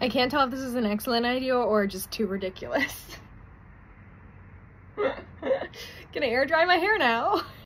I can't tell if this is an excellent idea or just too ridiculous. Gonna air dry my hair now.